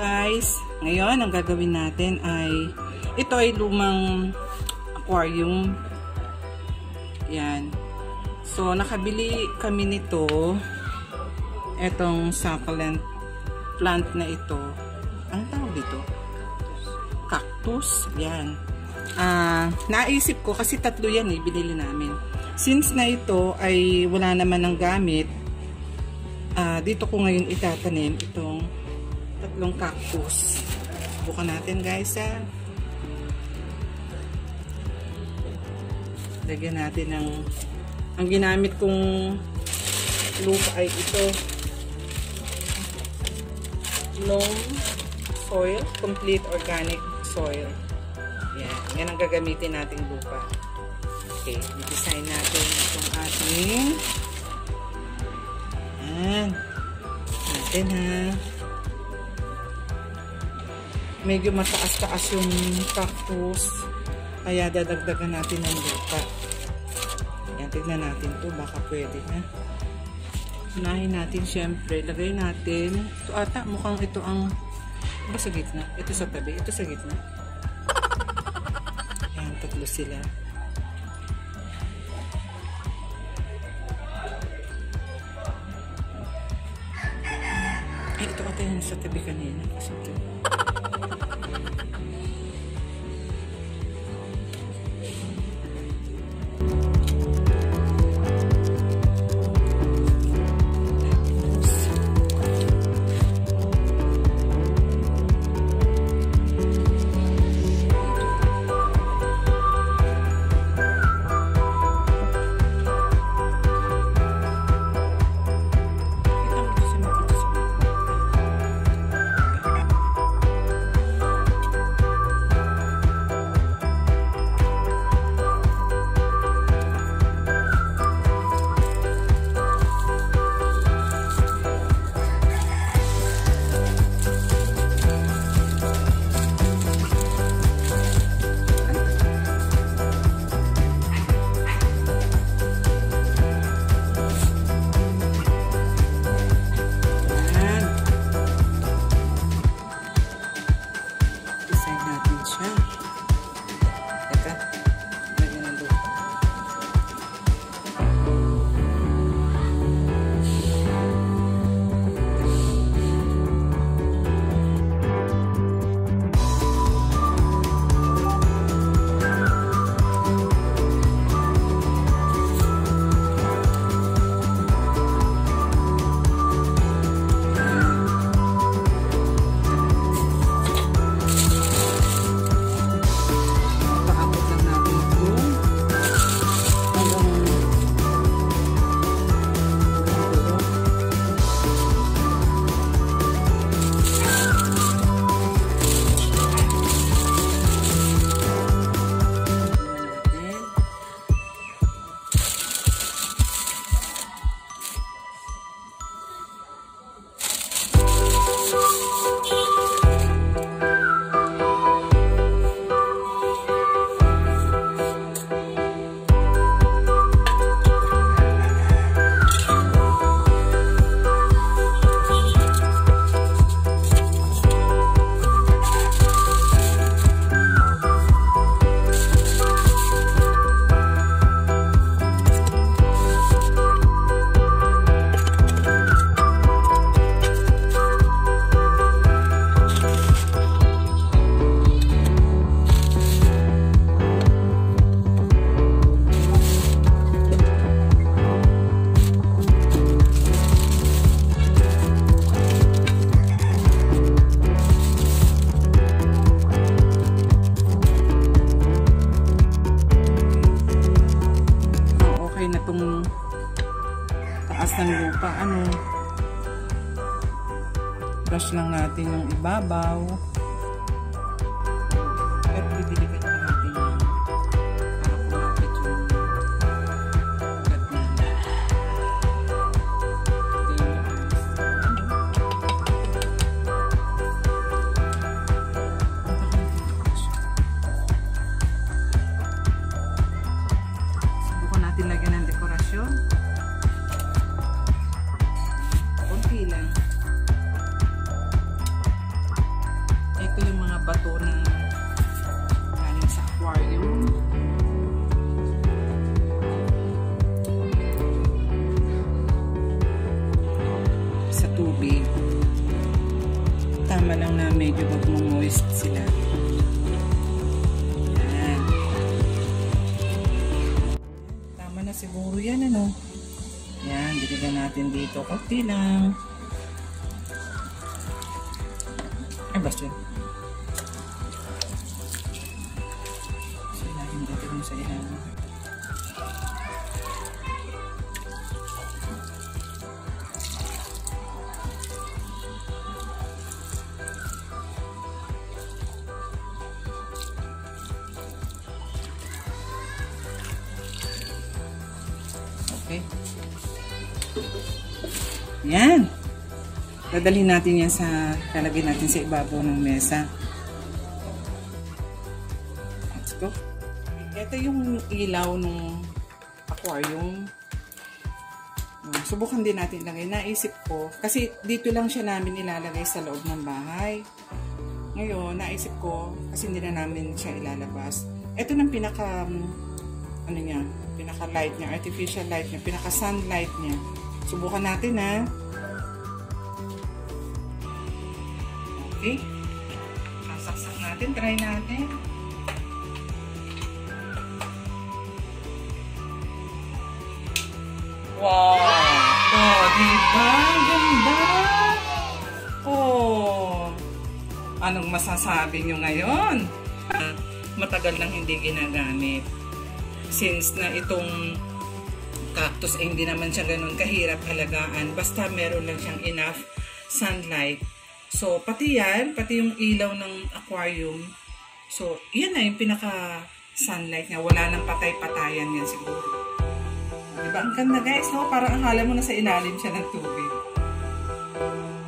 Guys, ngayon ang gagawin natin ay ito ay lumang aquarium. Yan. So nakabili kami nito, etong succulent plant na ito. Ano tawag dito? Cactus. Yan. Naisip ko kasi tatlo yan binili namin. Since na ito ay wala naman ng gamit, dito ko ngayon itatanim itong tatlong cactus. Bukan natin guys Lagyan natin ang ginamit kong lupa ay ito. Loam soil, complete organic soil. Yan ang gagamitin nating lupa. Okay, i-design natin itong ating natin medyo mataas-taas yung cactus, kaya dadagdagan natin ng lupa. Yan, tignan natin to, baka pwede na. Unahin natin syempre, lagay natin ito ata, mukhang ito ang sa gitna, ito sa tabi, ito sa gitna. Yan, tatlo sila. Ito ata yung sa tabi kanina kasi ito. Brush lang natin yung ibabaw. At didiligan natin yung para kumapit yung ugat na. Subukan natin lagyan ng dekorasyon. Konti lang. tubig. Tama lang na medyo mag-moist sila. Yan. Tama na siguro yan, ano? Yan, diligan natin dito. Kunti lang. Ay, basta yun. So, ilahin dito mo sa ilahin. Okay. Yan. Dadalhin natin yan sa, lalagay natin sa ibabaw ng mesa. Let's go. Ito yung ilaw ng aquarium. Subukan din natin lagay. Naisip ko, kasi dito lang siya namin ilalagay sa loob ng bahay. Ngayon, naisip ko, kasi hindi na namin siya ilalabas. Ito ng pinaka, ano niya, pinaka light niya, artificial light niya, pinaka sunlight niya. Subukan natin, ha. Okay. Sasaksak natin, try natin. Wow! Oh, diba? Ganda! Oh! Anong masasabi nyo ngayon? Matagal nang hindi ginagamit. Since na itong cactus ay hindi naman siya ganun kahirap alagaan. Basta meron lang siyang enough sunlight. So, pati yan, pati yung ilaw ng aquarium. So, yan na yung pinaka-sunlight niya. Wala nang patay-patayan yan siguro. Diba? Ang ganda guys, no? Parang akala mo na sa ilalim siya ng tubig.